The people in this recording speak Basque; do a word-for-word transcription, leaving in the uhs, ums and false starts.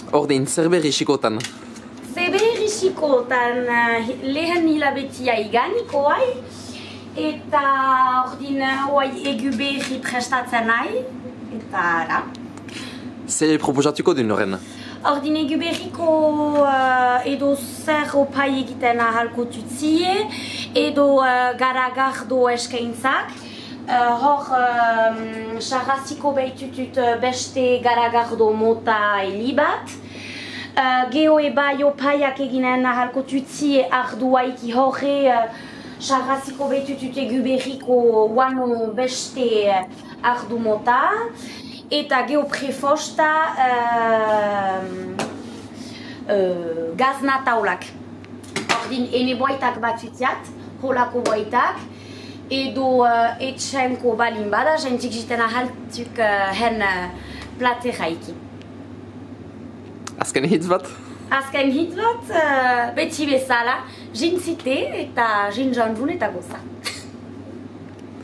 Ordin, zer berri xikotan? Zer berri xikotan lehen hilabetia iganiko hai, eta ordin hoai egu berri prestatzen nahi, eta ara. Zer proposatuko duen horren? Ordin egu berriko uh, edo zer opai egiten ahalko tutzie, edo uh, garagardo eskaintzak. Uh, hor, um, sarraziko behitutut beste garagardo mota heli bat. Uh, Geho ebai opaiak eginen ahalko tutzie arduaiki horre uh, sarraziko behitutut egu berriko wano beste uh, ardu mota. Eta geho prefosta uh, uh, gazna taulak. Ordin ene boitak batzutiat, holako boitak. Edo uh, etxenko balin bada, jentik jiten ahaltuk uh, hen uh, plate jaiki. Azken hitz bat? Azken hitz bat, uh, beti bezala, jintzite eta jinjanjun eta goza.